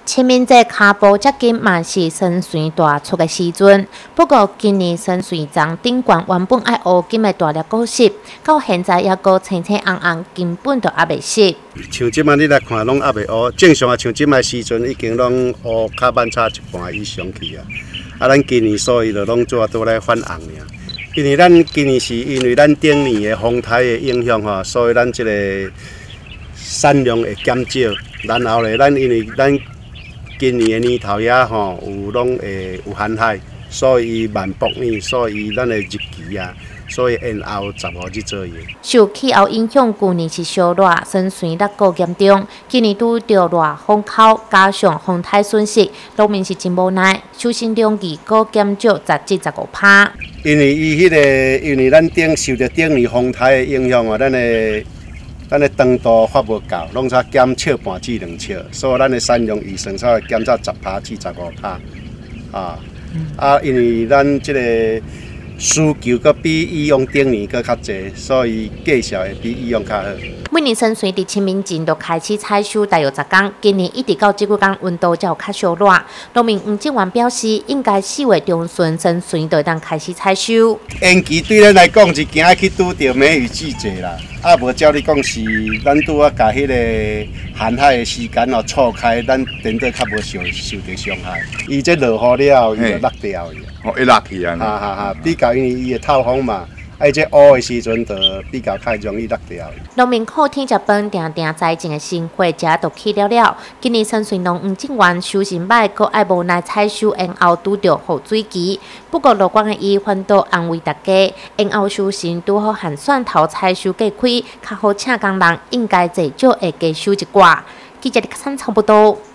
清明节脚步接近嘛是深水大出的时阵，不过今年深水庄顶悬原本爱乌金的大粒果实，到现在还阁青青红红，根本就还未熟。 像即摆你来看，拢还未乌。正常啊，像即摆时阵已经拢乌较慢差一半以上去啊。啊，咱今年所以就拢做倒来反红尔。因为咱今年是因为咱顶年的风台的影响吼，所以咱即个产量会减少。然后咧，咱因为咱今年的年头也吼有拢会有旱害，所以慢薄呢，所以咱的日期啊，所以延后10号日左右。 受气候影响，旧年是烧热，深水热够严重。今年拄着热风口，加上风台损失，农民是真无奈。收成量二个减少17-15%。 因为因为咱受着顶年风台的影响啊，咱的长度发无够，拢差减少半至2尺，所以咱的产量预算才会减少10%至15%。因为咱即个需求阁比以往顶年阁较济，所以价销会比以往较好。 每年深水伫清明前就开始采收，大约10天。今年一直到这几天温度才有较烧热。农民黄正元表示，应该4月中旬深水就当开始采收。 延期对咱来讲是惊去拄着梅雨季节啦，无照你讲是咱拄啊，甲迄个旱海的时间哦错开，咱等得较无受着伤害。伊这落雨了后，伊就落掉去。 一落去啊！ 比较因为伊会透风嘛。这乌的时阵，就比较较容易落掉。 农民靠天食饭，定定栽种的生活，食都起了。今年深水农黄正元收成歹，阁爱无奈采收延后拄着雨水期。不过乐观的伊反倒安慰大家，延后收成拄好和蒜头采收过开，较好请工人应该至少会加收一寡。记者李克山差不多。